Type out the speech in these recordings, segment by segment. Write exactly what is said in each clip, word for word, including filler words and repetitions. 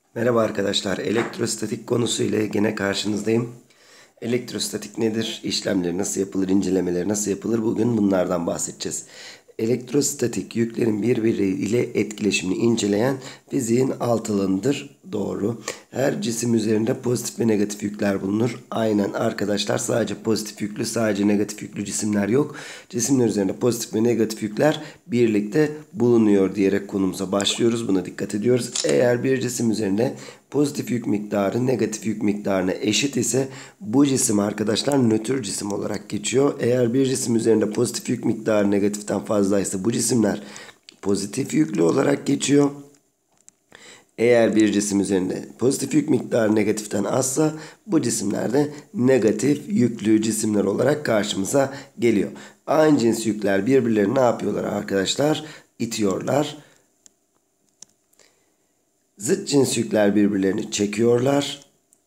Merhaba arkadaşlar, elektrostatik konusu ile yine karşınızdayım. Elektrostatik nedir? İşlemleri nasıl yapılır, incelemeleri nasıl yapılır? Bugün bunlardan bahsedeceğiz. Elektrostatik yüklerin birbiriyle etkileşimini inceleyen fiziğin alt alanıdır. Doğru. Her cisim üzerinde pozitif ve negatif yükler bulunur. Aynen arkadaşlar, sadece pozitif yüklü, sadece negatif yüklü cisimler yok. Cisimler üzerinde pozitif ve negatif yükler birlikte bulunuyor diyerek konumuza başlıyoruz. Buna dikkat ediyoruz. Eğer bir cisim üzerinde pozitif yük miktarı negatif yük miktarına eşit ise bu cisim arkadaşlar nötr cisim olarak geçiyor. Eğer bir cisim üzerinde pozitif yük miktarı negatiften fazlaysa bu cisimler pozitif yüklü olarak geçiyor. Eğer bir cisim üzerinde pozitif yük miktarı negatiften azsa bu cisimler de negatif yüklü cisimler olarak karşımıza geliyor. Aynı cins yükler birbirlerini ne yapıyorlar arkadaşlar? İtiyorlar. Zıt cins yükler birbirlerini çekiyorlar.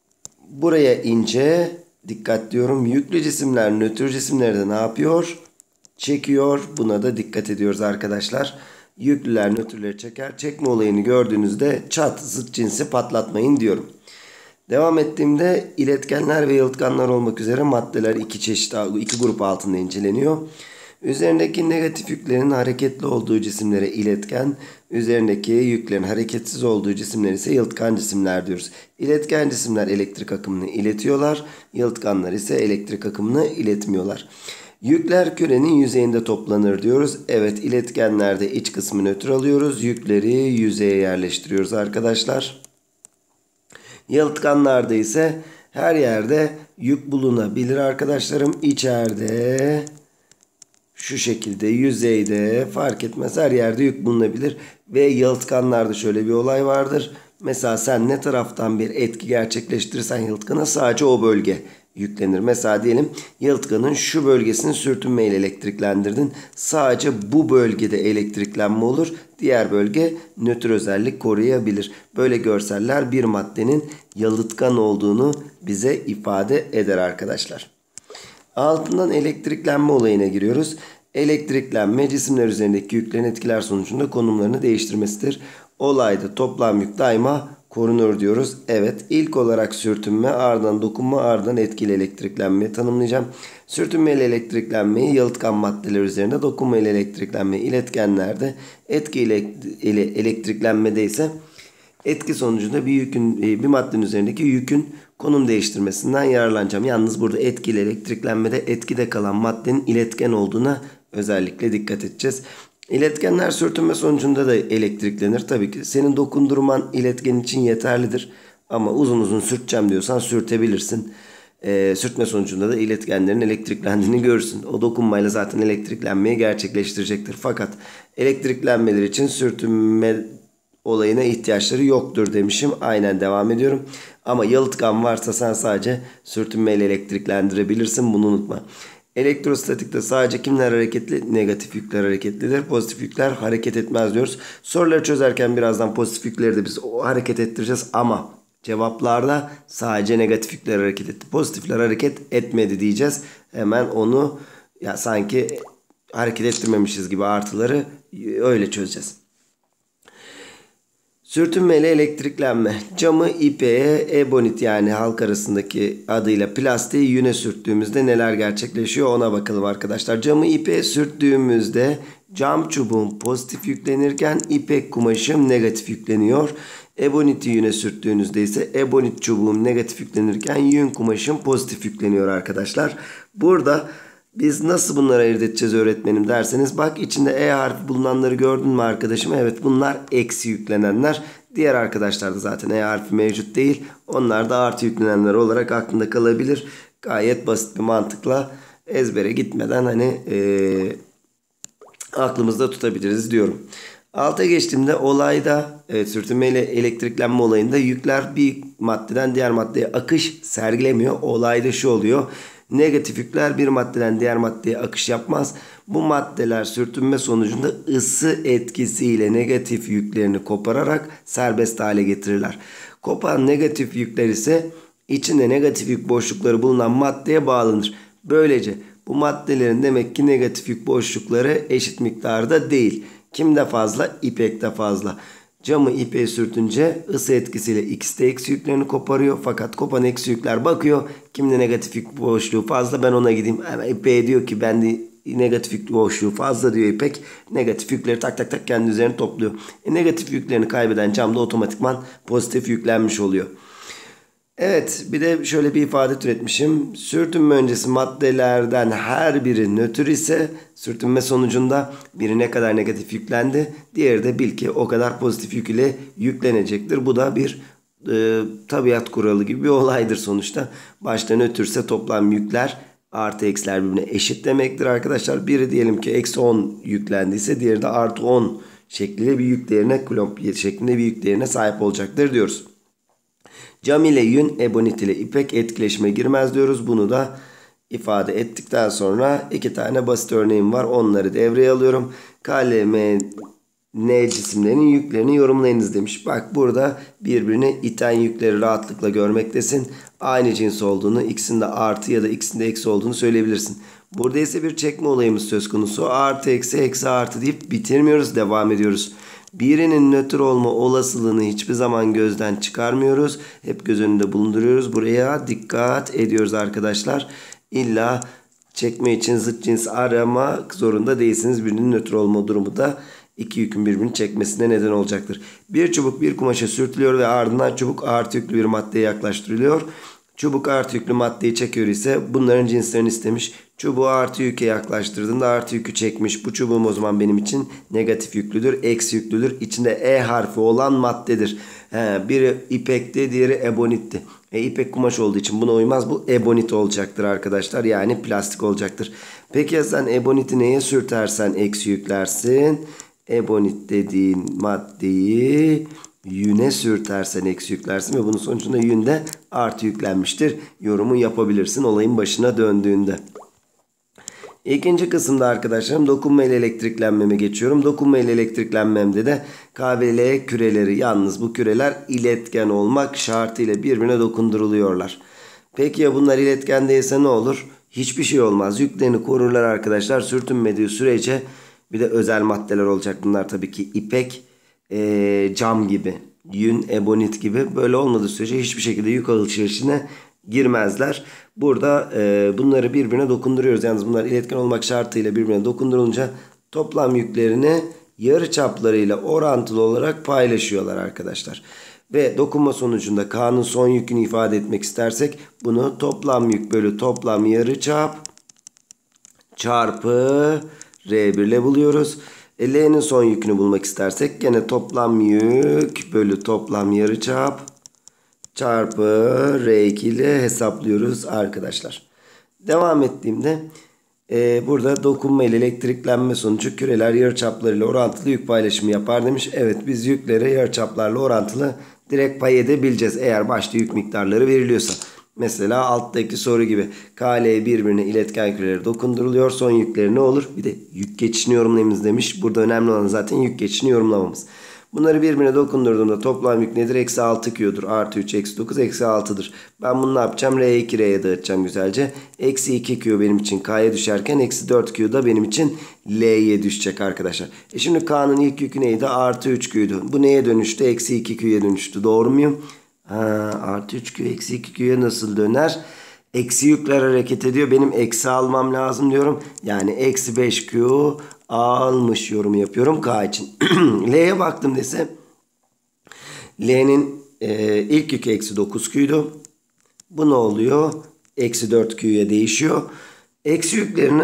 Buraya ince, dikkat diyorum. Yüklü cisimler nötr cisimleri de ne yapıyor? Çekiyor. Buna da dikkat ediyoruz arkadaşlar. Yüklüler nötrleri çeker. Çekme olayını gördüğünüzde çat zıt cinsi patlatmayın diyorum. Devam ettiğimde iletkenler ve yalıtkanlar olmak üzere maddeler iki çeşit, iki grup altında inceleniyor. Üzerindeki negatif yüklerin hareketli olduğu cisimlere iletken, üzerindeki yüklerin hareketsiz olduğu cisimler ise yalıtkan cisimler diyoruz. İletken cisimler elektrik akımını iletiyorlar, yalıtkanlar ise elektrik akımını iletmiyorlar. Yükler kürenin yüzeyinde toplanır diyoruz. Evet, iletkenlerde iç kısmı nötr alıyoruz, yükleri yüzeye yerleştiriyoruz arkadaşlar. Yalıtkanlarda ise her yerde yük bulunabilir arkadaşlarım. İçeride, şu şekilde, yüzeyde fark etmez, her yerde yük bulunabilir. Ve yalıtkanlarda şöyle bir olay vardır. Mesela sen ne taraftan bir etki gerçekleştirirsen yalıtkana sadece o bölge yüklenir. Mesela diyelim yalıtkanın şu bölgesini sürtünmeyle elektriklendirdin. Sadece bu bölgede elektriklenme olur. Diğer bölge nötr özellik koruyabilir. Böyle görseller bir maddenin yalıtkan olduğunu bize ifade eder arkadaşlar. Altından elektriklenme olayına giriyoruz. Elektriklenme cisimler üzerindeki yüklerin etkiler sonucunda konumlarını değiştirmesidir. Olayda toplam yük daima korunur diyoruz. Evet, ilk olarak sürtünme, ardından dokunma, ardından etkili elektriklenmeyi tanımlayacağım. Sürtünme ile elektriklenmeyi yalıtkan maddeler üzerinde, dokunma ile elektriklenmeyi iletkenlerde, etki ile elektriklenmede ise etki sonucunda bir yükün, bir maddenin üzerindeki yükün konum değiştirmesinden yararlanacağım. Yalnız burada etkili elektriklenmede etkide kalan maddenin iletken olduğuna özellikle dikkat edeceğiz. İletkenler sürtünme sonucunda da elektriklenir. Tabii ki senin dokundurman iletken için yeterlidir. Ama uzun uzun sürteceğim diyorsan sürtebilirsin. E, sürtme sonucunda da iletkenlerin elektriklendiğini görürsün. O dokunmayla zaten elektriklenmeyi gerçekleştirecektir. Fakat elektriklenmeler için sürtünme olayına ihtiyaçları yoktur demişim. Aynen devam ediyorum. Ama yalıtkan varsa sen sadece sürtünmeyle elektriklendirebilirsin. Bunu unutma. Elektrostatikte sadece kimler hareketli? Negatif yükler hareketlidir. Pozitif yükler hareket etmez diyoruz. Soruları çözerken birazdan pozitif yükleri de biz o hareket ettireceğiz. Ama cevaplarda sadece negatif yükler hareket etti. Pozitifler hareket etmedi diyeceğiz. Hemen onu ya sanki hareket ettirmemişiz gibi artıları öyle çözeceğiz. Sürtünme ile elektriklenme. Camı ipeğe, ebonit yani halk arasındaki adıyla plastiği yüne sürttüğümüzde neler gerçekleşiyor ona bakalım arkadaşlar. Camı ipeğe sürttüğümüzde cam çubuğum pozitif yüklenirken ipek kumaşım negatif yükleniyor. Eboniti yüne sürttüğünüzde ise ebonit çubuğum negatif yüklenirken yün kumaşım pozitif yükleniyor arkadaşlar. Burada biz nasıl bunları ayırt edeceğiz öğretmenim derseniz, bak içinde E harfi bulunanları gördün mü arkadaşım? Evet, bunlar eksi yüklenenler. Diğer arkadaşlar da zaten E harfi mevcut değil. Onlar da artı yüklenenler olarak aklında kalabilir. Gayet basit bir mantıkla ezbere gitmeden hani ee, aklımızda tutabiliriz diyorum. Alta geçtiğimde olayda evet, sürtünme ile elektriklenme olayında yükler bir maddeden diğer maddeye akış sergilemiyor. Olayda şu oluyor. Negatif yükler bir maddeden diğer maddeye akış yapmaz. Bu maddeler sürtünme sonucunda ısı etkisiyle negatif yüklerini kopararak serbest hale getirirler. Kopan negatif yükler ise içinde negatif yük boşlukları bulunan maddeye bağlanır. Böylece bu maddelerin demek ki negatif yük boşlukları eşit miktarda değil. Kimde fazla? İpekte fazla. Camı ipeğe sürtünce ısı etkisiyle X'te eksi yüklerini koparıyor. Fakat kopan eksi yükler bakıyor. Kimde negatif yük boşluğu fazla, ben ona gideyim. Hemen ipeğe diyor ki bende negatif yük boşluğu fazla diyor İpek. Negatif yükleri tak tak tak kendi üzerine topluyor. E, negatif yüklerini kaybeden cam da otomatikman pozitif yüklenmiş oluyor. Evet, bir de şöyle bir ifade türetmişim. Sürtünme öncesi maddelerden her biri nötr ise sürtünme sonucunda biri ne kadar negatif yüklendi, diğeri de bil ki o kadar pozitif yük ile yüklenecektir. Bu da bir e, tabiat kuralı gibi bir olaydır sonuçta. Başta nötrse toplam yükler artı eksiler birbirine eşit demektir arkadaşlar. Biri diyelim ki eksi on yüklendiyse diğeri de artı on şeklinde bir yük değerine, kulomb şeklinde bir yük değerine sahip olacaktır diyoruz. Cam ile yün, ebonit ile ipek etkileşime girmez diyoruz. Bunu da ifade ettikten sonra iki tane basit örneğim var. Onları devreye alıyorum. K, L, M, N cisimlerinin yüklerini yorumlayınız demiş. Bak burada birbirini iten yükleri rahatlıkla görmektesin. Aynı cins olduğunu, ikisinde artı ya da ikisinde eksi olduğunu söyleyebilirsin. Burada ise bir çekme olayımız söz konusu. Artı eksi eksi artı deyip bitirmiyoruz. Devam ediyoruz. Birinin nötr olma olasılığını hiçbir zaman gözden çıkarmıyoruz. Hep göz önünde bulunduruyoruz. Buraya dikkat ediyoruz arkadaşlar. İlla çekme için zıt cins aramak zorunda değilsiniz. Birinin nötr olma durumu da iki yükün birbirini çekmesine neden olacaktır. Bir çubuk bir kumaşa sürtülüyor ve ardından çubuk artı yüklü bir maddeye yaklaştırılıyor. Çubuk artı yüklü maddeyi çekiyor ise bunların cinslerini istemiş. Çubuğu artı yüke yaklaştırdığında artı yükü çekmiş. Bu çubuğum o zaman benim için negatif yüklüdür, eksi yüklüdür. İçinde E harfi olan maddedir. He, biri ipekti, diğeri ebonitti. E, ipek kumaş olduğu için buna uymaz. Bu ebonit olacaktır arkadaşlar. Yani plastik olacaktır. Peki ya sen eboniti neye sürtersen eksi yüklersin? Ebonit dediğin maddeyi yüne sürtersen eksi yüklersin ve bunun sonucunda yünde artı yüklenmiştir. Yorumu yapabilirsin olayın başına döndüğünde. İkinci kısımda arkadaşlarım dokunma ile elektriklenmeme geçiyorum. Dokunma ile elektriklenmemde de K ve L küreleri, yalnız bu küreler iletken olmak şartıyla birbirine dokunduruluyorlar. Peki ya bunlar iletken değilse ne olur? Hiçbir şey olmaz. Yüklerini korurlar arkadaşlar. Sürtünmediği sürece, bir de özel maddeler olacak bunlar tabii ki, ipek, e, cam gibi, yün, ebonit gibi, böyle olmadığı sürece hiçbir şekilde yük alışverişine girmezler. Burada e, bunları birbirine dokunduruyoruz. Yalnız bunlar iletken olmak şartıyla birbirine dokundurulunca toplam yüklerini yarıçaplarıyla orantılı olarak paylaşıyorlar arkadaşlar. Ve dokunma sonucunda K'nın son yükünü ifade etmek istersek bunu toplam yük bölü toplam yarıçap çarpı R bir ile buluyoruz. E, L'nin son yükünü bulmak istersek gene toplam yük bölü toplam yarıçap çarpı R iki ile hesaplıyoruz arkadaşlar. Devam ettiğimde e, burada dokunma ile elektriklenme sonucu küreler yarıçaplarıyla orantılı yük paylaşımı yapar demiş. Evet, biz yüklere yarıçaplarla orantılı direkt pay edebileceğiz eğer başta yük miktarları veriliyorsa. Mesela alttaki soru gibi K, L birbirine iletken küreleri dokunduruluyor. Son yükleri ne olur? Bir de yük geçişini yorumlayınız demiş. Burada önemli olan zaten yük geçişini yorumlamamız. Bunları birbirine dokundurduğumda toplam yük nedir? Eksi altı Q'dur. Artı üç, eksi dokuz, eksi altıdır. Ben bunu ne yapacağım? R iki R'ye dağıtacağım güzelce. Eksi iki Q benim için K'ya düşerken eksi dört Q da benim için L'ye düşecek arkadaşlar. E şimdi K'nın ilk yükü neydi? Artı üç Q'ydu. Bu neye dönüştü? Eksi iki Q'ya dönüştü. Doğru muyum? Ha, artı üç Q eksi iki Q'ya nasıl döner? Eksi yükler hareket ediyor. Benim eksi almam lazım diyorum. Yani eksi beş Q almış yorumu yapıyorum K için. L'ye baktım dese L'nin e, ilk yükü eksi dokuz Q'ydu. Bu ne oluyor? Eksi dört Q'ya değişiyor. Eksi yüklerini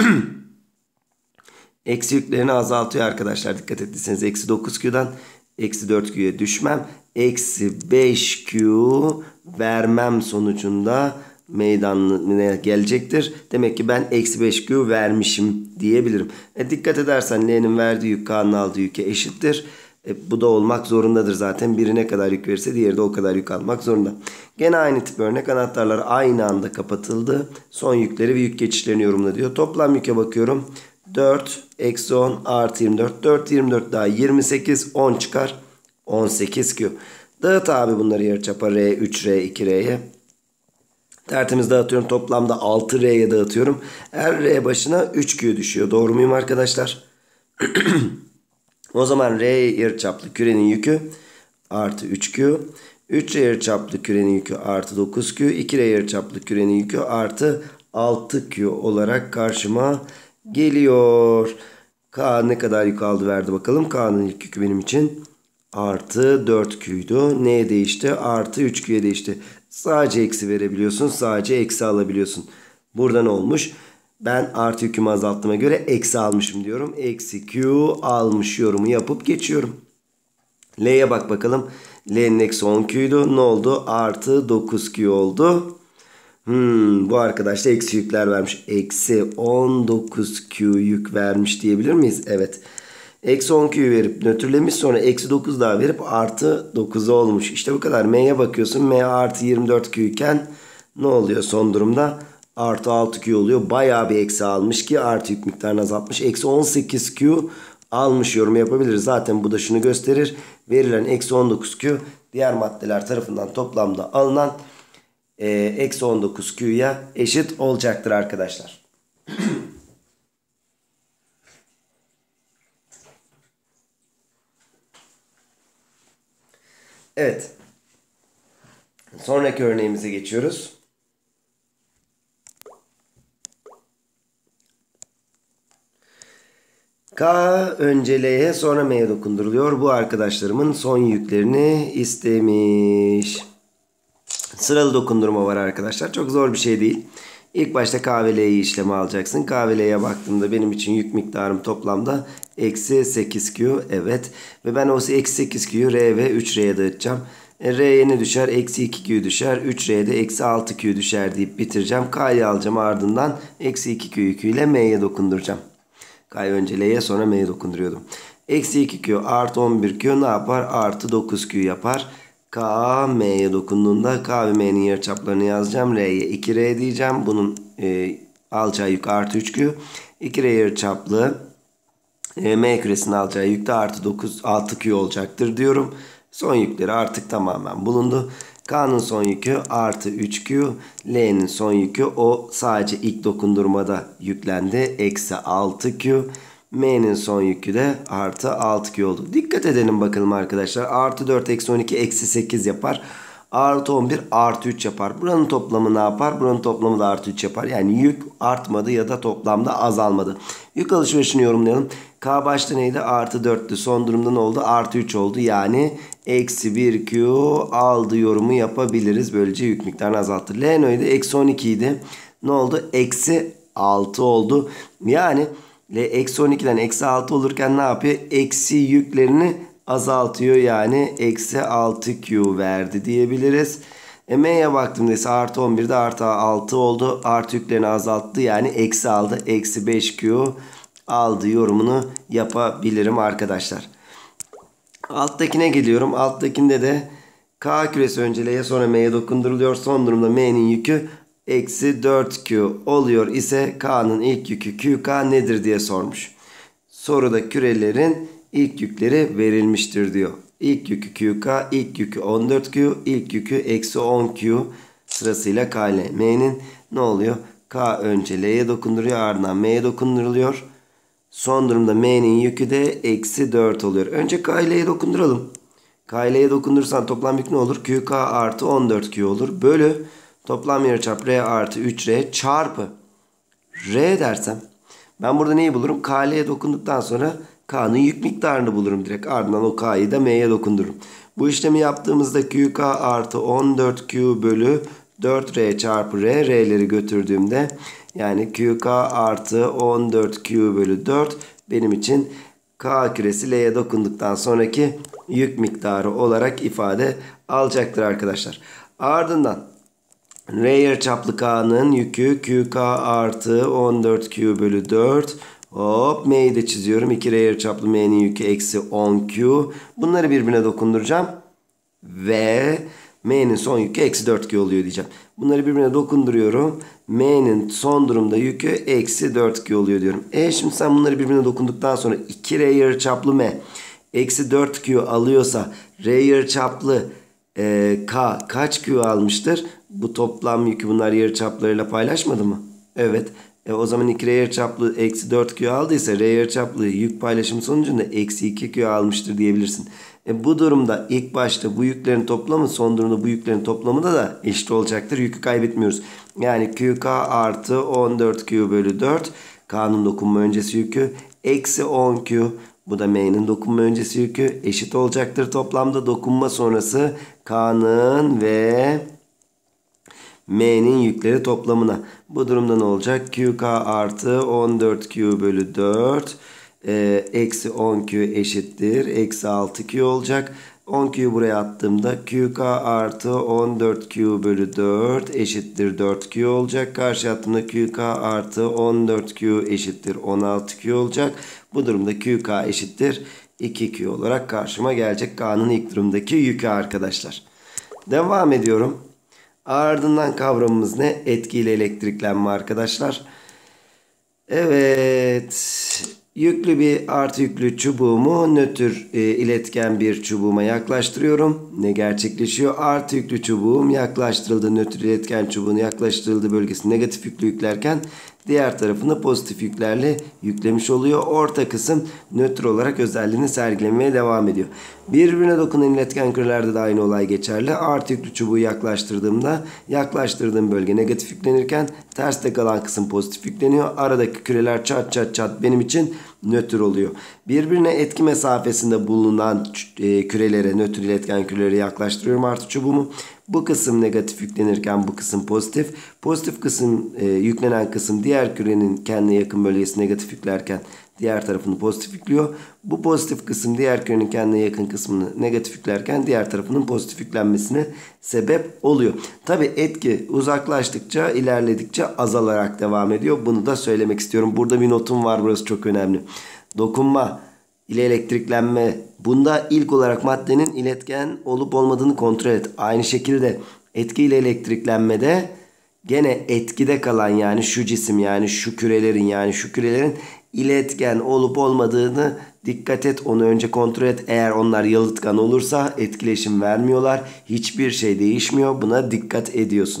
eksi yüklerini azaltıyor arkadaşlar. Dikkat ettiyseniz eksi dokuz Q'dan eksi dört Q'ya düşmem. Eksi beş Q vermem sonucunda meydanına gelecektir. Demek ki ben eksi beş Q vermişim diyebilirim. E, dikkat edersen L'nin verdiği yük K'nın aldığı yüke eşittir. E, bu da olmak zorundadır zaten. Biri ne kadar yük verirse diğeri de o kadar yük almak zorunda. Gene aynı tip örnek, anahtarlar aynı anda kapatıldı. Son yükleri ve yük geçişlerini yorumla diyor. Toplam yüke bakıyorum. dört, eksi on, artı yirmi dört. dört, yirmi dört daha yirmi sekiz, on çıkar. on sekiz Q. Dağıt abi bunları yarıçapa R üç, R iki, R'ye. Tertemiz dağıtıyorum. Toplamda altı R'ye dağıtıyorum. Her R başına üç Q düşüyor. Doğru muyum arkadaşlar? O zaman R yarıçaplı kürenin yükü artı üç Q. üç R yarıçaplı kürenin yükü artı dokuz Q. iki R yarıçaplı kürenin yükü artı altı Q olarak karşıma geliyor. K ne kadar yük aldı verdi bakalım. K'nın ilk yükü benim için artı dört Q'ydu. Neye değişti? Artı üç Q'ye değişti. Sadece eksi verebiliyorsun. Sadece eksi alabiliyorsun. Burada ne olmuş? Ben artı yükümü azalttığıma göre eksi almışım diyorum. Eksi Q almış yorumu yapıp geçiyorum. L'ye bak bakalım. L'nin eksi on Q'ydu. Ne oldu? Artı dokuz Q oldu. Hmm, bu arkadaş da eksi yükler vermiş. Eksi on dokuz Q yük vermiş diyebilir miyiz? Evet. Eksi on Q'yu verip nötrlemiş, sonra eksi dokuz daha verip artı dokuz olmuş. İşte bu kadar. M'ye bakıyorsun. M artı yirmi dört Q iken ne oluyor son durumda? Artı altı Q oluyor. Bayağı bir eksi almış ki artı yük miktarını azaltmış. Eksi on sekiz Q almış yorumu yapabiliriz. Zaten bu da şunu gösterir. Verilen eksi on dokuz Q diğer maddeler tarafından toplamda alınan e, eksi on dokuz Q'ya eşit olacaktır arkadaşlar. Evet. Sonraki örneğimize geçiyoruz. K önce L'ye sonra M'ye dokunduruluyor. Bu arkadaşlarımın son yüklerini istemiş. Sıralı dokundurma var arkadaşlar. Çok zor bir şey değil. İlk başta K ve L'yi işleme alacaksın. K ve L'ye baktığımda benim için yük miktarım toplamda eksi sekiz Q. Evet. Ve ben o eksi sekiz Q'yu R ve üç R'ye dağıtacağım. E, R'ye ne düşer? Eksi iki Q düşer. üç R'de eksi altı Q düşer deyip bitireceğim. K'yı alacağım, ardından eksi iki Q yüküyle M'ye dokunduracağım. K'yı önce L'ye sonra M'ye dokunduruyordum. Eksi iki Q artı on bir Q ne yapar? Artı dokuz Q yapar. K, M'ye dokunduğunda K ve M'nin yarıçaplarını yazacağım. R'ye iki R diyeceğim. Bunun e, alacağı yük artı üç Q. iki R yarıçaplı e, M küresinin alacağı yük de artı dokuz, altı Q olacaktır diyorum. Son yükleri artık tamamen bulundu. K'nın son yükü artı üç Q. L'nin son yükü o sadece ilk dokundurmada yüklendi. Eksi altı Q. M'nin son yükü de artı altı Q oldu. Dikkat edelim bakalım arkadaşlar. Artı dört eksi on iki eksi sekiz yapar. Artı on bir artı üç yapar. Buranın toplamı ne yapar? Buranın toplamı da artı üç yapar. Yani yük artmadı ya da toplamda azalmadı. Yük alışverişini yorumlayalım. K başta neydi? Artı dörttü. Son durumda ne oldu? Artı üç oldu. Yani eksi bir Q aldı yorumu yapabiliriz. Böylece yük miktarını azalttı. L neydi? Eksi on iki idi. Ne oldu? Eksi altı oldu. Yani L eksi on ikiden eksi altı olurken ne yapıyor? Eksi yüklerini azaltıyor. Yani eksi altı Q verdi diyebiliriz. E, M'ye baktığımda ise artı on birde artı altı oldu. Artı yüklerini azalttı. Yani eksi aldı. Eksi beş Q aldı yorumunu yapabilirim arkadaşlar. Alttakine geliyorum. Alttakinde de K küresi önce L'ye sonra M'ye dokunduruluyor. Son durumda M'nin yükü eksi dört Q oluyor ise K'nın ilk yükü Q K nedir diye sormuş. Soruda kürelerin ilk yükleri verilmiştir diyor. İlk yükü Q K, ilk yükü on dört Q, ilk yükü eksi on Q sırasıyla K ile M'nin ne oluyor? K önce L'ye dokunduruyor, ardından M'ye dokunduruluyor. Son durumda M'nin yükü de eksi dört oluyor. Önce K ile'ye dokunduralım. K ile'ye dokundurursan toplam yük ne olur? Q K artı on dört Q olur. Bölü toplam yarıçap R artı üç R çarpı R dersem ben burada neyi bulurum? K ile'ye dokunduktan sonra K'nın yük miktarını bulurum direkt. Ardından o K'yı da M'ye dokundururum. Bu işlemi yaptığımızda Q K artı on dört Q bölü dört R çarpı R. R'leri götürdüğümde yani Q K artı on dört Q bölü dört benim için K küresi L'ye dokunduktan sonraki yük miktarı olarak ifade alacaktır arkadaşlar. Ardından R yarıçaplı K'nın yükü Q K artı on dört Q bölü dört. Hop M'yi de çiziyorum. iki R yarıçaplı M'nin yükü eksi on Q. Bunları birbirine dokunduracağım. Ve M'nin son yükü eksi dört Q oluyor diyeceğim. Bunları birbirine dokunduruyorum. M'nin son durumda yükü eksi dört Q oluyor diyorum. E şimdi sen bunları birbirine dokunduktan sonra iki R yarıçaplı M eksi dört Q alıyorsa R yarıçaplı e, K kaç Q almıştır? Bu toplam yükü bunlar yarıçaplarıyla paylaşmadı mı? Evet. E, o zaman iki R yarıçaplı eksi dört Q aldıysa R yarıçaplı yük paylaşımı sonucunda eksi iki Q almıştır diyebilirsin. E, bu durumda ilk başta bu yüklerin toplamı, son durumda bu yüklerin toplamı da, da eşit olacaktır. Yükü kaybetmiyoruz. Yani Q K artı on dört Q bölü dört. K'nın dokunma öncesi yükü eksi on Q. Bu da M'nin dokunma öncesi yükü eşit olacaktır. Toplamda dokunma sonrası K'nın ve M'nin yükleri toplamına. Bu durumda ne olacak? Q K artı on dört Q bölü dört e, eksi on Q eşittir. Eksi altı Q olacak. on Q'yu buraya attığımda Q K artı on dört Q bölü dört eşittir dört Q olacak. Karşı attığımda Q K artı on dört Q eşittir on altı Q olacak. Bu durumda Q K eşittir iki Q olarak karşıma gelecek. K'nın ilk durumdaki yükü arkadaşlar. Devam ediyorum. Ardından kavramımız ne? Etkili elektriklenme arkadaşlar. Evet. Yüklü bir artı yüklü çubuğumu nötr e, iletken bir çubuğuma yaklaştırıyorum. Ne gerçekleşiyor? Artı yüklü çubuğum yaklaştırıldı. Nötr iletken çubuğun yaklaştırıldığı bölgesi negatif yüklü yüklerken diğer tarafını pozitif yüklerle yüklemiş oluyor. Orta kısım nötr olarak özelliğini sergilemeye devam ediyor. Birbirine dokunan iletken kürelerde de aynı olay geçerli. Artı yüklü çubuğu yaklaştırdığımda yaklaştırdığım bölge negatif yüklenirken terste kalan kısım pozitif yükleniyor. Aradaki küreler çat çat çat benim için nötr oluyor. Birbirine etki mesafesinde bulunan e, kürelere, nötr iletken kürelere yaklaştırıyorum artı çubuğumu. Bu kısım negatif yüklenirken bu kısım pozitif. Pozitif kısım, e, yüklenen kısım diğer kürenin kendine yakın bölgesi negatif yüklerken diğer tarafını pozitif yüklüyor. Bu pozitif kısım diğer kürenin kendine yakın kısmını negatif yüklerken diğer tarafının pozitif yüklenmesine sebep oluyor. Tabi etki uzaklaştıkça, ilerledikçe azalarak devam ediyor. Bunu da söylemek istiyorum. Burada bir notum var, burası çok önemli. Dokunma ile elektriklenme. Bunda ilk olarak maddenin iletken olup olmadığını kontrol et. Aynı şekilde etki ile elektriklenmede gene etkide kalan, yani şu cisim, yani şu kürelerin, yani şu kürelerin iletken olup olmadığını dikkat et. Onu önce kontrol et. Eğer onlar yalıtkan olursa etkileşim vermiyorlar. Hiçbir şey değişmiyor. Buna dikkat ediyorsun.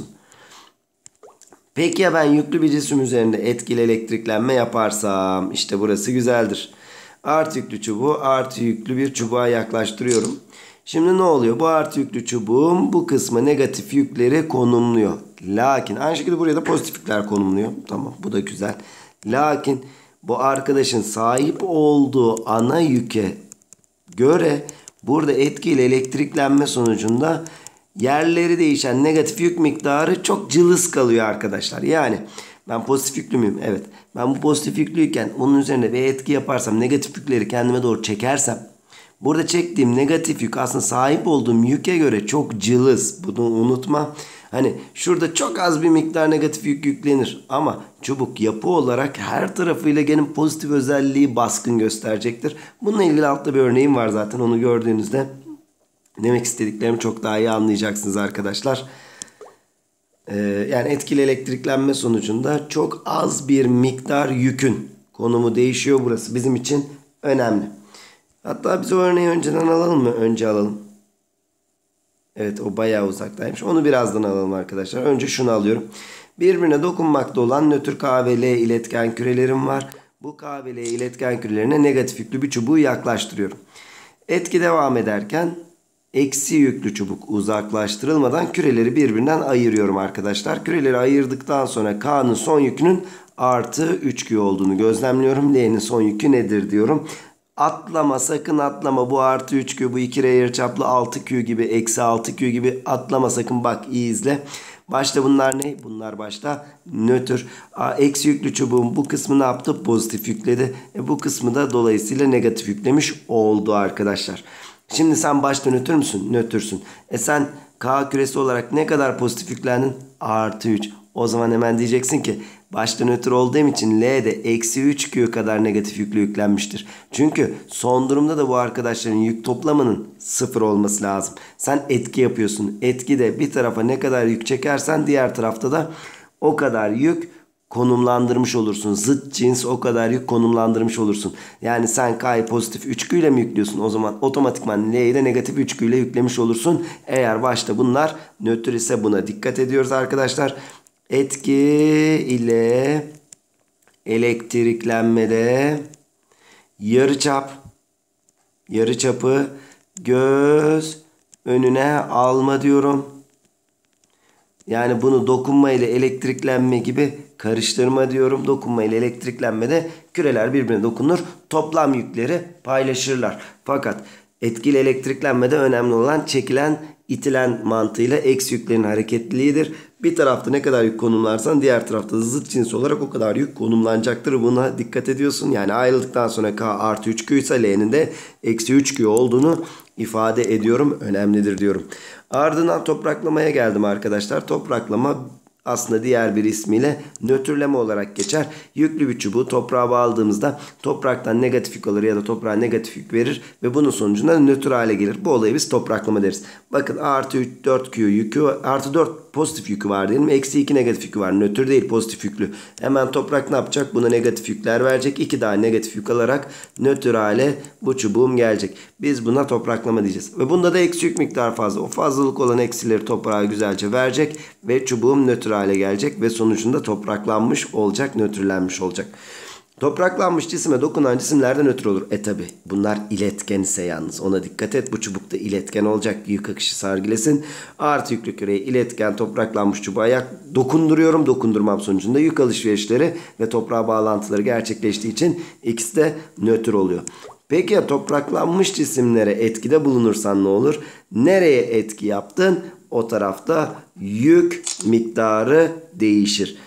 Peki ya ben yüklü bir cisim üzerinde etkili elektriklenme yaparsam? İşte burası güzeldir. Artı yüklü çubuğu artı yüklü bir çubuğa yaklaştırıyorum. Şimdi ne oluyor? Bu artı yüklü çubuğum bu kısma negatif yükleri konumluyor. Lakin aynı şekilde buraya da pozitif yükler konumluyor. Tamam, bu da güzel. Lakin bu arkadaşın sahip olduğu ana yüke göre burada etkiyle elektriklenme sonucunda yerleri değişen negatif yük miktarı çok cılız kalıyor arkadaşlar. Yani ben pozitif yüklü müyüm? Evet. Ben bu pozitif yüklüyken onun üzerine bir etki yaparsam, negatif yükleri kendime doğru çekersem, burada çektiğim negatif yük aslında sahip olduğum yüke göre çok cılız. Bunu unutma. Hani şurada çok az bir miktar negatif yük yüklenir ama çubuk yapı olarak her tarafıyla gene pozitif özelliği baskın gösterecektir. Bununla ilgili altta bir örneğim var zaten, onu gördüğünüzde demek istediklerimi çok daha iyi anlayacaksınız arkadaşlar. Ee, yani etkili elektriklenme sonucunda çok az bir miktar yükün konumu değişiyor. Burası bizim için önemli. Hatta biz o örneği önceden alalım mı? Önce alalım. Evet, o bayağı uzaktaymış. Onu birazdan alalım arkadaşlar. Önce şunu alıyorum. Birbirine dokunmakta olan nötr K ve L iletken kürelerim var. Bu K ve L iletken kürelerine negatif yüklü bir çubuğu yaklaştırıyorum. Etki devam ederken eksi yüklü çubuk uzaklaştırılmadan küreleri birbirinden ayırıyorum arkadaşlar. Küreleri ayırdıktan sonra K'nın son yükünün artı üç Q olduğunu gözlemliyorum. L'nin son yükü nedir diyorum. Atlama, sakın atlama. Bu artı üç Q, bu iki R yarıçaplı altı Q gibi, eksi altı Q gibi atlama sakın, bak iyi izle. Başta bunlar ne? Bunlar başta nötr. A, eksi yüklü çubuğun bu kısmı ne yaptı? Pozitif yükledi. E, bu kısmı da dolayısıyla negatif yüklemiş oldu arkadaşlar. Şimdi sen başta nötr müsün? Nötrsün. E sen K küresi olarak ne kadar pozitif yüklendin? Artı üç. O zaman hemen diyeceksin ki başta nötr olduğum için L'de eksi üç Q kadar negatif yüklü yüklenmiştir. Çünkü son durumda da bu arkadaşların yük toplamının sıfır olması lazım. Sen etki yapıyorsun. Etkide bir tarafa ne kadar yük çekersen diğer tarafta da o kadar yük konumlandırmış olursun. Zıt cins o kadar yük konumlandırmış olursun. Yani sen K'yı pozitif üç Q ile mi yüklüyorsun? O zaman otomatikman L'yi de negatif üç Q ile yüklemiş olursun. Eğer başta bunlar nötr ise buna dikkat ediyoruz arkadaşlar. Etki ile elektriklenmede yarıçap yarıçapı göz önüne alma diyorum. Yani bunu dokunma ile elektriklenme gibi karıştırma diyorum. Dokunma ile elektriklenmede küreler birbirine dokunur. Toplam yükleri paylaşırlar. Fakat etkili elektriklenmede önemli olan çekilen, itilen mantığıyla eksi yüklerin hareketliliğidir. Bir tarafta ne kadar yük konumlarsan diğer tarafta zıt cins olarak o kadar yük konumlanacaktır. Buna dikkat ediyorsun. Yani ayrıldıktan sonra K artı üç Q ise L'nin de eksi üç Q olduğunu ifade ediyorum. Önemlidir diyorum. Ardından topraklamaya geldim arkadaşlar. Topraklama aslında diğer bir ismiyle nötrleme olarak geçer. Yüklü bir çubuğu toprağa bağladığımızda topraktan negatif yük alır ya da toprağa negatif yük verir ve bunun sonucunda nötr hale gelir. Bu olayı biz topraklama deriz. Bakın artı üç, dört Q yükü, artı dört pozitif yükü var diyelim. Eksi iki negatif yükü var. Nötr değil, pozitif yüklü. Hemen toprak ne yapacak? Buna negatif yükler verecek. iki daha negatif yük alarak nötr hale bu çubuğum gelecek. Biz buna topraklama diyeceğiz. Ve bunda da eksi yük miktarı fazla. O fazlalık olan eksileri toprağa güzelce verecek ve çubuğum nötr hale gelecek ve sonucunda topraklanmış olacak, nötrlenmiş olacak. Topraklanmış cisime dokunan cisimlerde nötr olur. E tabi bunlar iletken ise yalnız ona dikkat et. Bu çubukta iletken olacak. Yük akışı sargilesin. Artı yüklü küreye iletken topraklanmış çubuğa yak dokunduruyorum. Dokundurmam sonucunda yük alışverişleri ve toprağa bağlantıları gerçekleştiği için ikisi de nötr oluyor. Peki ya topraklanmış cisimlere etkide bulunursan ne olur? Nereye etki yaptın? O tarafta yük miktarı değişir.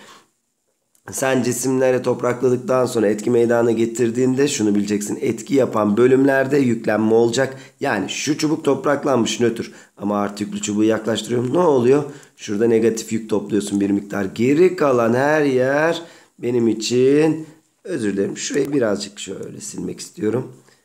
Sen cisimleri toprakladıktan sonra etki meydana getirdiğinde şunu bileceksin. Etki yapan bölümlerde yüklenme olacak. Yani şu çubuk topraklanmış nötr. Ama artı yüklü çubuğu yaklaştırıyorum. Ne oluyor? Şurada negatif yük topluyorsun bir miktar. Geri kalan her yer benim için, özür dilerim, şurayı birazcık şöyle silmek istiyorum.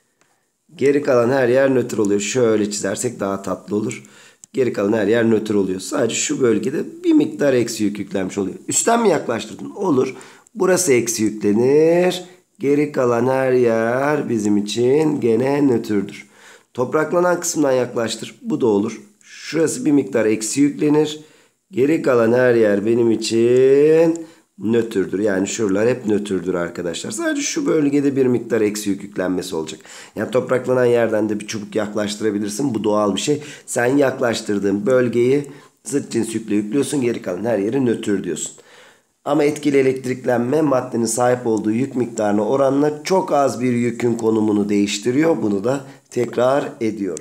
Geri kalan her yer nötr oluyor. Şöyle çizersek daha tatlı olur. Geri kalan her yer nötr oluyor. Sadece şu bölgede bir miktar eksi yük yüklenmiş oluyor. Üstten mi yaklaştırdın? Olur. Burası eksi yüklenir. Geri kalan her yer bizim için gene nötrdür. Topraklanan kısımdan yaklaştır. Bu da olur. Şurası bir miktar eksi yüklenir. Geri kalan her yer benim için nötrdür. Yani şuralar hep nötrdür arkadaşlar. Sadece şu bölgede bir miktar eksi yük yüklenmesi olacak. Yani topraklanan yerden de bir çubuk yaklaştırabilirsin. Bu doğal bir şey. Sen yaklaştırdığın bölgeyi zıt cins yükle yüklüyorsun. Geri kalan her yeri nötr diyorsun. Ama etkili elektriklenme maddenin sahip olduğu yük miktarına oranla çok az bir yükün konumunu değiştiriyor. Bunu da tekrar ediyorum.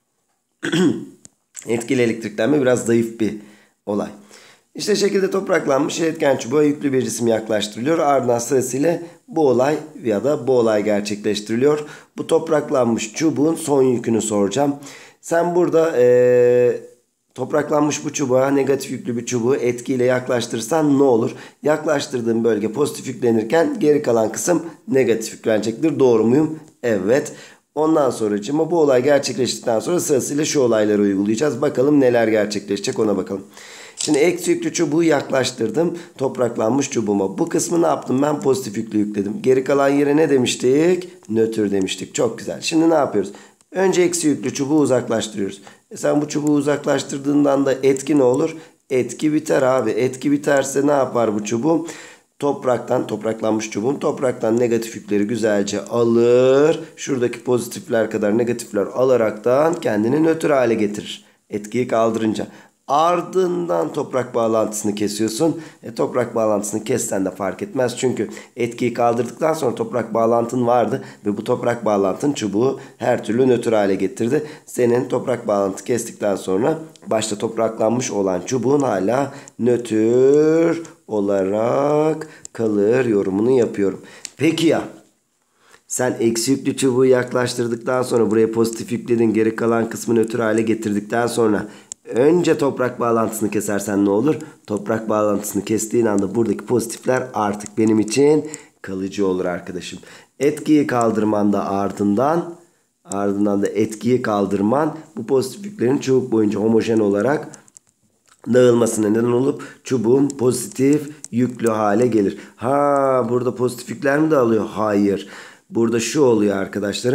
Etkili elektriklenme biraz zayıf bir olay. İşte şekilde topraklanmış iletken çubuğa yüklü bir cisim yaklaştırılıyor. Ardından sırasıyla bu olay ya da bu olay gerçekleştiriliyor. Bu topraklanmış çubuğun son yükünü soracağım. Sen burada ee, topraklanmış bu çubuğa negatif yüklü bir çubuğu etkiyle yaklaştırırsan ne olur? Yaklaştırdığın bölge pozitif yüklenirken geri kalan kısım negatif yüklenecektir. Doğru muyum? Evet. Ondan sonracığıma bu olay gerçekleştikten sonra sırasıyla şu olayları uygulayacağız. Bakalım neler gerçekleşecek, ona bakalım. Şimdi eksi yüklü çubuğu yaklaştırdım topraklanmış çubuğuma. Bu kısmı ne yaptım ben? Pozitif yüklü yükledim. Geri kalan yere ne demiştik? Nötr demiştik. Çok güzel. Şimdi ne yapıyoruz? Önce eksi yüklü çubuğu uzaklaştırıyoruz. E sen bu çubuğu uzaklaştırdığından da etki ne olur? Etki biter abi. Etki biterse ne yapar bu çubuğum? Topraktan, topraklanmış çubuğum topraktan negatif yükleri güzelce alır. Şuradaki pozitifler kadar negatifler alaraktan kendini nötr hale getirir. Etkiyi kaldırınca. Ardından toprak bağlantısını kesiyorsun. E, toprak bağlantısını kessen de fark etmez. Çünkü etkiyi kaldırdıktan sonra toprak bağlantın vardı. Ve bu toprak bağlantın çubuğu her türlü nötr hale getirdi. Senin toprak bağlantı kestikten sonra başta topraklanmış olan çubuğun hala nötr olarak kalır yorumunu yapıyorum. Peki ya sen eksi yüklü çubuğu yaklaştırdıktan sonra buraya pozitif yükledin. Geri kalan kısmı nötr hale getirdikten sonra önce toprak bağlantısını kesersen ne olur? Toprak bağlantısını kestiğin anda buradaki pozitifler artık benim için kalıcı olur arkadaşım. Etkiyi kaldırman da ardından ardından da etkiyi kaldırman bu pozitif yüklerin çubuk boyunca homojen olarak dağılmasına neden olup çubuğun pozitif yüklü hale gelir. Ha burada pozitif yükler mi dağılıyor? Hayır. Burada şu oluyor arkadaşlarım.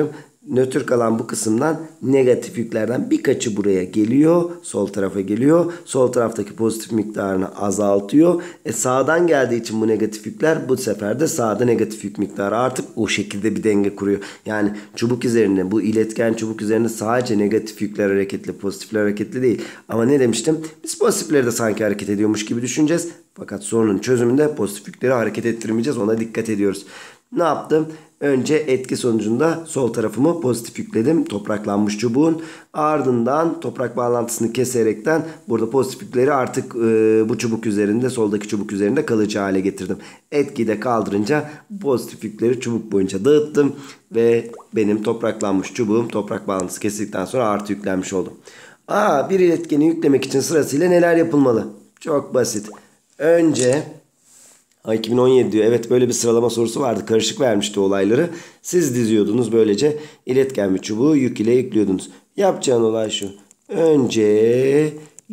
nötr kalan bu kısımdan negatif yüklerden birkaçı buraya geliyor. Sol tarafa geliyor. Sol taraftaki pozitif miktarını azaltıyor. E sağdan geldiği için bu negatif yükler bu sefer de sağda negatif yük miktarı artıp o şekilde bir denge kuruyor. Yani çubuk üzerinde, bu iletken çubuk üzerinde sadece negatif yükler hareketli, pozitifler hareketli değil. Ama ne demiştim? Biz pozitifleri de sanki hareket ediyormuş gibi düşüneceğiz. Fakat sorunun çözümünde pozitif yükleri hareket ettirmeyeceğiz. Ona dikkat ediyoruz. Ne yaptım? Önce etki sonucunda sol tarafımı pozitif yükledim. Topraklanmış çubuğun. Ardından toprak bağlantısını keserekten burada pozitif yükleri artık e, bu çubuk üzerinde, soldaki çubuk üzerinde kalıcı hale getirdim. Etkiyi de kaldırınca pozitif yükleri çubuk boyunca dağıttım. Ve benim topraklanmış çubuğum toprak bağlantısı kesildikten sonra artı yüklenmiş oldu. Aa, bir iletkeni yüklemek için sırasıyla neler yapılmalı? Çok basit. Önce iki bin on yedi diyor. Evet, böyle bir sıralama sorusu vardı. Karışık vermişti olayları. Siz diziyordunuz böylece. İletken bir çubuğu yük ile yüklüyordunuz. Yapacağın olay şu. Önce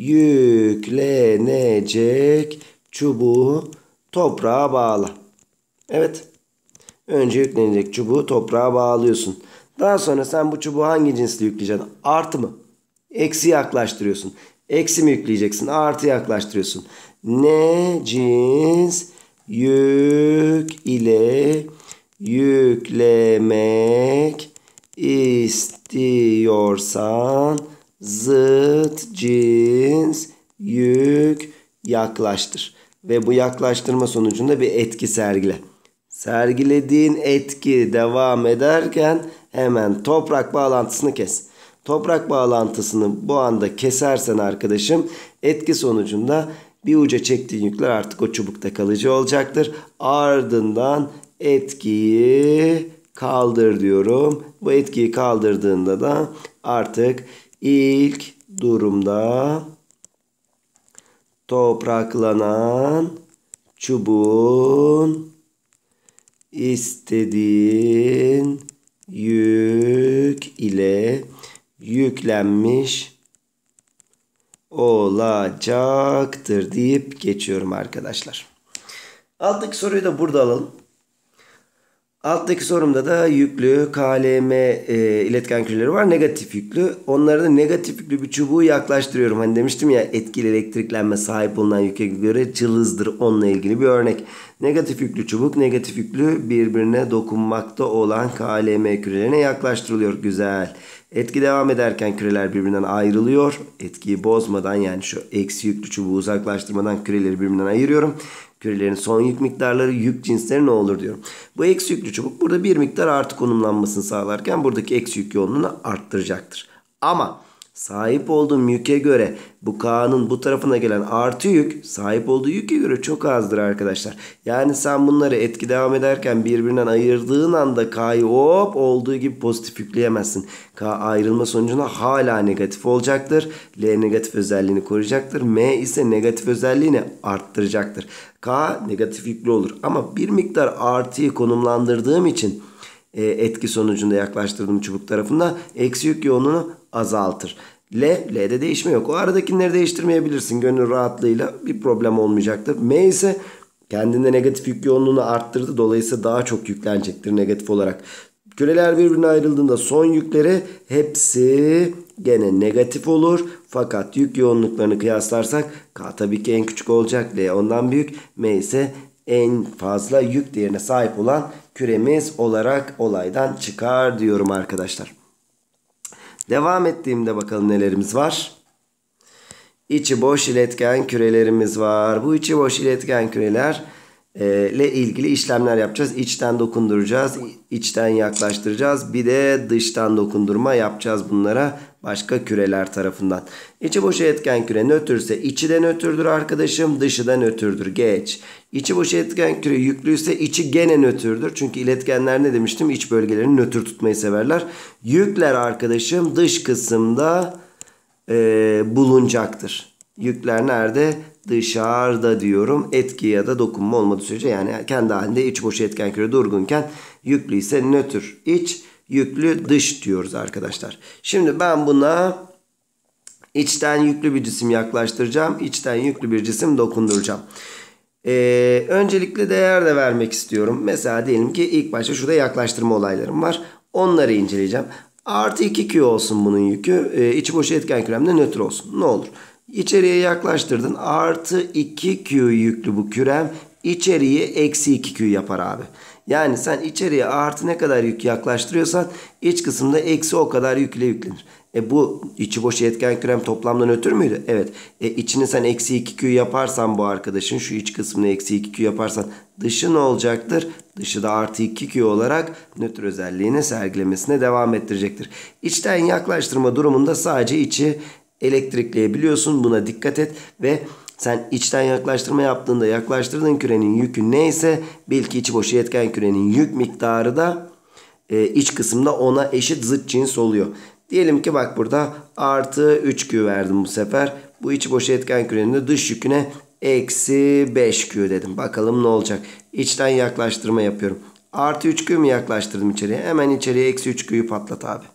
yüklenecek çubuğu toprağa bağla. Evet. Önce yüklenecek çubuğu toprağa bağlıyorsun. Daha sonra sen bu çubuğu hangi cinsle yükleyeceksin? Artı mı? Eksi yaklaştırıyorsun. Eksi mi yükleyeceksin? Artı yaklaştırıyorsun. Ne cins yük ile yüklemek istiyorsan zıt cins yük yaklaştır. Ve bu yaklaştırma sonucunda bir etki sergile. Sergilediğin etki devam ederken hemen toprak bağlantısını kes. Toprak bağlantısını bu anda kesersen arkadaşım, etki sonucunda bir uca çektiğin yükler artık o çubukta kalıcı olacaktır. Ardından etkiyi kaldır diyorum. Bu etkiyi kaldırdığında da artık ilk durumda topraklanan çubuğun istediğin yük ile yüklenmiş olacaktır deyip geçiyorum arkadaşlar. Alttaki soruyu da burada alalım. Alttaki sorumda da yüklü K L M e, iletken küreleri var. Negatif yüklü. Onları da negatif yüklü bir çubuğu yaklaştırıyorum. Hani demiştim ya, etkili elektriklenme sahip olunan yüke göre cılızdır. Onunla ilgili bir örnek. Negatif yüklü çubuk negatif yüklü birbirine dokunmakta olan K L M kürelerine yaklaştırılıyor. Güzel. Etki devam ederken küreler birbirinden ayrılıyor. Etkiyi bozmadan, yani şu eksi yüklü çubuğu uzaklaştırmadan küreleri birbirinden ayırıyorum. Kürelerin son yük miktarları, yük cinsleri ne olur diyorum. Bu eksi yüklü çubuk burada bir miktar artı konumlanmasını sağlarken buradaki eksi yük yoğunluğunu arttıracaktır. Ama sahip olduğum yüke göre bu K'nın bu tarafına gelen artı yük sahip olduğu yüke göre çok azdır arkadaşlar. Yani sen bunları etki devam ederken birbirinden ayırdığın anda K'yı hop olduğu gibi pozitif yükleyemezsin. K ayrılma sonucunda hala negatif olacaktır. L negatif özelliğini koruyacaktır. M ise negatif özelliğini arttıracaktır. K negatif yüklü olur. Ama bir miktar artıyı konumlandırdığım için etki sonucunda yaklaştırdığım çubuk tarafında eksi yük yoğunluğunu azaltır. L, L'de değişme yok. O aradakileri değiştirmeyebilirsin. Gönül rahatlığıyla bir problem olmayacaktır. M ise kendinde negatif yük yoğunluğunu arttırdı. Dolayısıyla daha çok yüklenecektir negatif olarak. Küreler birbirine ayrıldığında son yükleri hepsi gene negatif olur. Fakat yük yoğunluklarını kıyaslarsak K tabii ki en küçük olacak. L ondan büyük. M ise en fazla yük değerine sahip olan küremiz olarak olaydan çıkar diyorum arkadaşlar. Devam ettiğimde bakalım nelerimiz var. İçi boş iletken kürelerimiz var. Bu içi boş iletken küreler ile ilgili işlemler yapacağız. İçten dokunduracağız. İçten yaklaştıracağız. Bir de dıştan dokundurma yapacağız bunlara. Başka küreler tarafından. İçi boş iletken küre nötrse içi de nötrdür arkadaşım. Dışı da nötrdür. Geç. İçi boş iletken küre yüklüyse içi gene nötrdür. Çünkü iletkenler ne demiştim? İç bölgelerini nötr tutmayı severler. Yükler arkadaşım dış kısımda e, bulunacaktır. Yükler nerede? Dışarıda diyorum. Etki ya da dokunma olmadığı sürece, yani kendi halinde iç boş iletken küre durgunken yüklü ise nötr iç, yüklü dış diyoruz arkadaşlar. Şimdi ben buna içten yüklü bir cisim yaklaştıracağım. İçten yüklü bir cisim dokunduracağım. Ee, öncelikle değer de vermek istiyorum. Mesela diyelim ki ilk başta şurada yaklaştırma olaylarım var. Onları inceleyeceğim. Artı iki Q olsun bunun yükü. Ee, içi boş etken küremde nötr olsun. Ne olur. İçeriye yaklaştırdın. Artı iki Q yüklü bu kürem içeriye eksi iki Q yapar abi. Yani sen içeriye artı ne kadar yük yaklaştırıyorsan iç kısımda eksi o kadar yükle yüklenir. E bu içi boş etken kürem toplamda nötr müydü? Evet. E içini sen eksi iki Q yaparsan bu arkadaşın şu iç kısmını eksi iki Q yaparsan dışı ne olacaktır? Dışı da artı iki Q olarak nötr özelliğini sergilemesine devam ettirecektir. İçten yaklaştırma durumunda sadece içi elektrikleyebiliyorsun. Buna dikkat et ve sen içten yaklaştırma yaptığında yaklaştırdığın kürenin yükü neyse bil ki içi boş etken kürenin yük miktarı da e, iç kısımda ona eşit zıt cins oluyor. Diyelim ki bak burada artı üç Q verdim bu sefer. Bu içi boş etken kürenin de dış yüküne eksi beş Q dedim. Bakalım ne olacak. İçten yaklaştırma yapıyorum. Artı üç Q mu yaklaştırdım içeriye? Hemen içeriye eksi üç Q'yu patlat abi.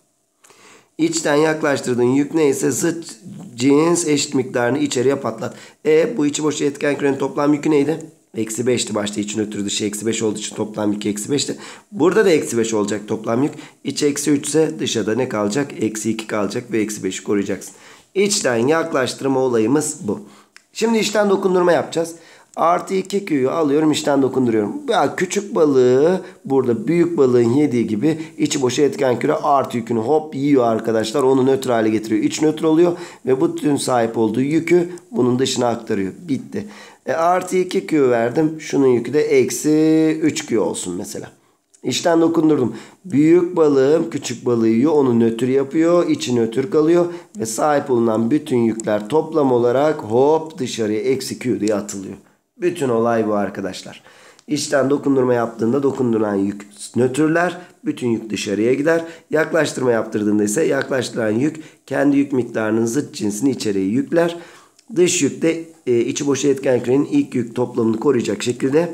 İçten yaklaştırdığın yük neyse zıt cins eşit miktarını içeriye patlat. E bu içi boş etken kürenin toplam yükü neydi? Eksi beşti başta, için ötürü dışı eksi beş olduğu için toplam yük eksi beşti. Burada da eksi beş olacak toplam yük. İç eksi üç ise dışarıda ne kalacak? Eksi iki kalacak ve eksi beşi koruyacaksın. İçten yaklaştırma olayımız bu. Şimdi içten dokundurma yapacağız. Artı iki Q'yu alıyorum, içten dokunduruyorum. Ya küçük balığı burada büyük balığın yediği gibi içi boş etken küre artı yükünü hop yiyor arkadaşlar. Onu nötr hale getiriyor. İç nötr oluyor ve bütün sahip olduğu yükü bunun dışına aktarıyor. Bitti. E, artı iki Q verdim. Şunun yükü de eksi üç Q olsun mesela. İçten dokundurdum. Büyük balığım küçük balığı yiyor. Onu nötr yapıyor. İçi nötr kalıyor. Ve sahip olunan bütün yükler toplam olarak hop dışarıya eksi Q diye atılıyor. Bütün olay bu arkadaşlar. İçten dokundurma yaptığında dokunduran yük nötrler. Bütün yük dışarıya gider. Yaklaştırma yaptırdığında ise yaklaştıran yük kendi yük miktarının zıt cinsini içeriye yükler. Dış yük de e, içi boş etken kürenin ilk yük toplamını koruyacak şekilde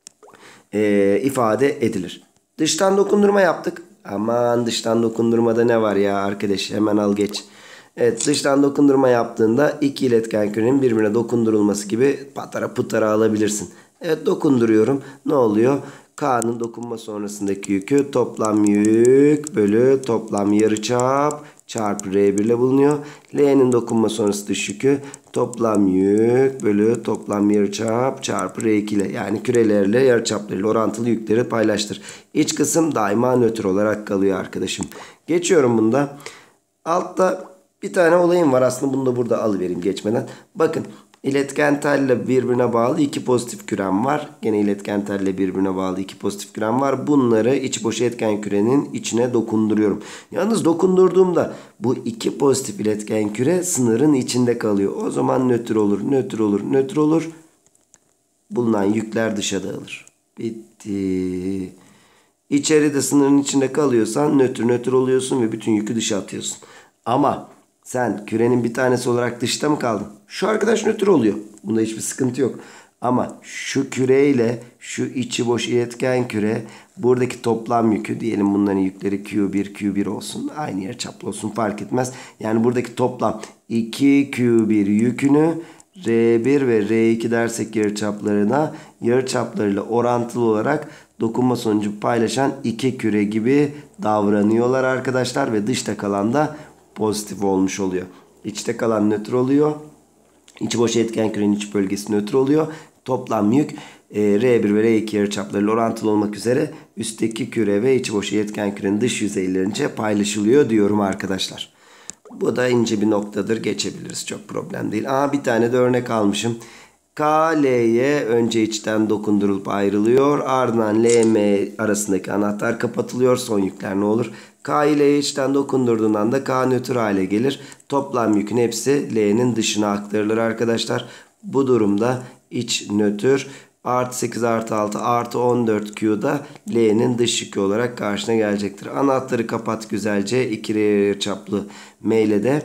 e, ifade edilir. Dıştan dokundurma yaptık. Aman dıştan dokundurmada ne var ya arkadaş, hemen al geç. Evet, dıştan dokundurma yaptığında iki iletken kürenin birbirine dokundurulması gibi patara putara alabilirsin. Evet, dokunduruyorum. Ne oluyor? K'nın dokunma sonrasındaki yükü toplam yük bölü toplam yarıçap çarpı R bir ile bulunuyor. L'nin dokunma sonrası dış yükü toplam yük bölü toplam yarıçap çarpı R iki ile, yani kürelerle yarıçaplarıyla orantılı yükleri paylaştır. İç kısım daima nötr olarak kalıyor arkadaşım. Geçiyorum bunda. Altta bir tane olayım var aslında, bunu da burada alıvereyim geçmeden. Bakın, iletken telle birbirine bağlı iki pozitif kürem var. Gene iletken telle birbirine bağlı iki pozitif kürem var. Bunları iç boş etken kürenin içine dokunduruyorum. Yalnız dokundurduğumda bu iki pozitif iletken küre sınırın içinde kalıyor. O zaman nötr olur, nötr olur, nötr olur. Bulunan yükler dışa dağılır. Bitti. İçeride sınırın içinde kalıyorsan nötr nötr oluyorsun ve bütün yükü dışa atıyorsun. Ama sen kürenin bir tanesi olarak dışta mı kaldın? Şu arkadaş nötr oluyor. Bunda hiçbir sıkıntı yok. Ama şu küreyle şu içi boş iletken küre, buradaki toplam yükü, diyelim bunların yükleri Q bir Q bir olsun. Aynı yer çaplı olsun, fark etmez. Yani buradaki toplam iki Q bir yükünü R bir ve R iki dersek yarıçaplarına, yarıçaplarıyla orantılı olarak dokunma sonucu paylaşan iki küre gibi davranıyorlar arkadaşlar ve dışta kalan da pozitif olmuş oluyor. İçte kalan nötr oluyor. İçi boş etken kürenin iç bölgesi nötr oluyor. Toplam yük e, R bir ve R iki yarıçaplarıyla orantılı olmak üzere üstteki küre ve içi boş etken kürenin dış yüzeylerince paylaşılıyor diyorum arkadaşlar. Bu da ince bir noktadır, geçebiliriz, çok problem değil. Aa, bir tane de örnek almışım. K, L'ye önce içten dokundurulup ayrılıyor. Ardından L, M arasındaki anahtar kapatılıyor. Son yükler ne olur? K ile içten dokundurduğundan da K nötr hale gelir. Toplam yükün hepsi L'nin dışına aktarılır arkadaşlar. Bu durumda iç nötr artı sekiz artı altı artı on dört Q'da L'nin dış yükü olarak karşına gelecektir. Anahtarı kapat güzelce. İki R çaplı M ile de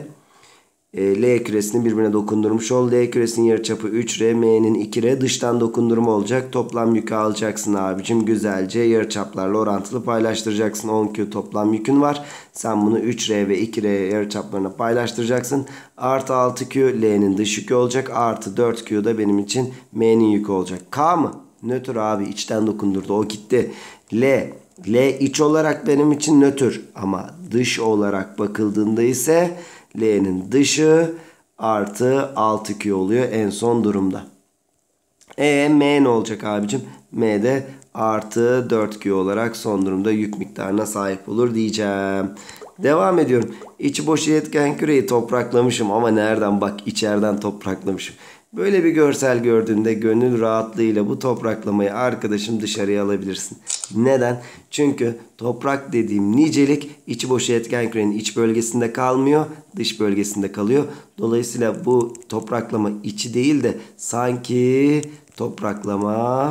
L küresini birbirine dokundurmuş ol. L küresinin yarıçapı üç R, M'nin iki R, dıştan dokundurma olacak. Toplam yükü alacaksın abicim. Güzelce yarıçaplarla orantılı paylaştıracaksın. on Q toplam yükün var. Sen bunu üç R ve iki R yarıçaplarına paylaştıracaksın. Artı altı Q L'nin dış yükü olacak. Artı dört Q da benim için M'nin yükü olacak. K mı? Nötr abi, içten dokundurdu. O gitti. L L iç olarak benim için nötr ama dış olarak bakıldığında ise L'nin dışı artı altı Q oluyor en son durumda. E M ne olacak abicim? M de artı dört Q olarak son durumda yük miktarına sahip olur diyeceğim. Devam ediyorum. İçi boş iletken küreyi topraklamışım ama nereden, bak içeriden topraklamışım. Böyle bir görsel gördüğünde gönül rahatlığıyla bu topraklamayı arkadaşım dışarıya alabilirsin. Neden? Çünkü toprak dediğim nicelik içi boş iletken kürenin iç bölgesinde kalmıyor, dış bölgesinde kalıyor. Dolayısıyla bu topraklama içi değil de sanki topraklama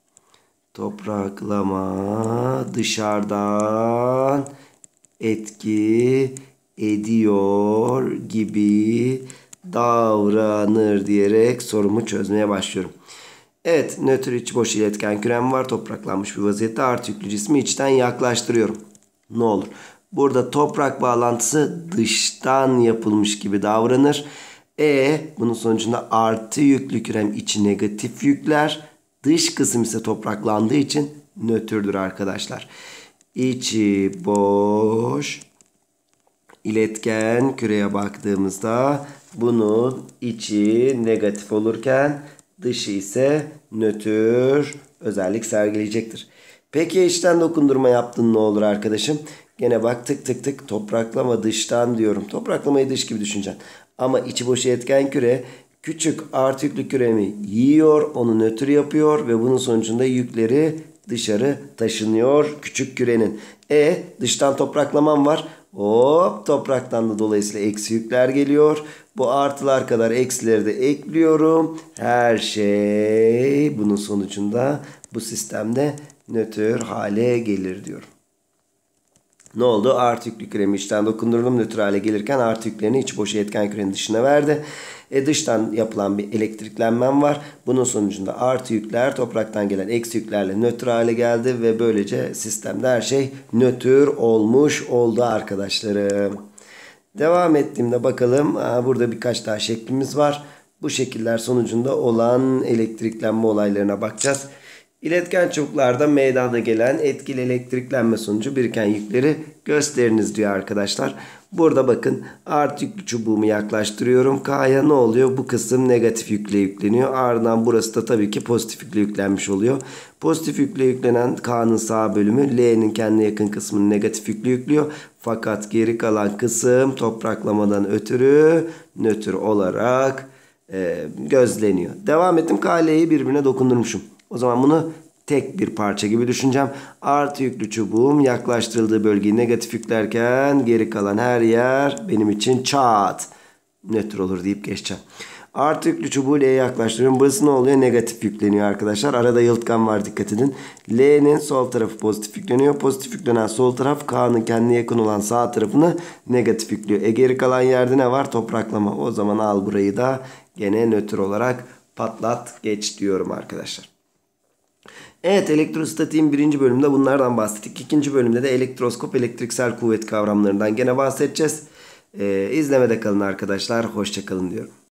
topraklama dışarıdan etki ediyor gibi davranır diyerek sorumu çözmeye başlıyorum. Evet, nötr içi boş iletken kürem var. Topraklanmış bir vaziyette artı yüklü cismi içten yaklaştırıyorum. Ne olur? Burada toprak bağlantısı dıştan yapılmış gibi davranır. E bunun sonucunda artı yüklü kürem içi negatif yükler. Dış kısım ise topraklandığı için nötrdür arkadaşlar. İçi boş iletken küreye baktığımızda bunun içi negatif olurken dışı ise nötr özellik sergileyecektir. Peki içten dokundurma yaptın ne olur arkadaşım? Gene bak tık tık tık topraklama dıştan diyorum. Topraklamayı dış gibi düşüneceksin. Ama içi boş iletken küre küçük artı yüklü küremi yiyor, onu nötr yapıyor ve bunun sonucunda yükleri dışarı taşınıyor küçük kürenin. E dıştan topraklamam var. Hop topraktan da dolayısıyla eksi yükler geliyor. Bu artılar kadar eksileri de ekliyorum. Her şey bunun sonucunda bu sistemde nötr hale gelir diyorum. Ne oldu? Artı yüklü küremi içten dokundurdum. Nötr hale gelirken artı yüklerini iç boş iletken kürenin dışına verdi. E dıştan yapılan bir elektriklenmem var. Bunun sonucunda artı yükler topraktan gelen eksi yüklerle nötr hale geldi ve böylece sistemde her şey nötr olmuş oldu arkadaşlarım. Devam ettiğimde bakalım. Aa, burada birkaç daha şeklimiz var. Bu şekiller sonucunda olan elektriklenme olaylarına bakacağız. İletken çubuklarda meydana gelen etkili elektriklenme sonucu biriken yükleri gösteriniz diyor arkadaşlar. Burada bakın artı yüklü çubuğumu yaklaştırıyorum. K'ya ne oluyor? Bu kısım negatif yükle yükleniyor. Ardından burası da tabii ki pozitif yükle yüklenmiş oluyor. Pozitif yükle yüklenen K'nın sağ bölümü L'nin kendine yakın kısmını negatif yükle yüklüyor. Fakat geri kalan kısım topraklamadan ötürü nötr olarak e, gözleniyor. Devam ettim. K, L'yi birbirine dokundurmuşum. O zaman bunu tek bir parça gibi düşüneceğim. Artı yüklü çubuğum yaklaştırıldığı bölgeyi negatif yüklerken geri kalan her yer benim için çat nötr olur deyip geçeceğim. Artı yüklü çubuğu L'ye yaklaştırıyorum. Burası ne oluyor? Negatif yükleniyor arkadaşlar. Arada yalıtkan var, dikkat edin. L'nin sol tarafı pozitif yükleniyor. Pozitif yüklenen sol taraf K'nın kendine yakın olan sağ tarafını negatif yüklüyor. E geri kalan yerde ne var? Topraklama. O zaman al burayı da gene nötr olarak patlat geç diyorum arkadaşlar. Evet, elektrostatiğin birinci bölümünde bunlardan bahsettik. İkinci bölümde de elektroskop, elektriksel kuvvet kavramlarından gene bahsedeceğiz. Ee, izlemede kalın arkadaşlar. Hoşça kalın diyorum.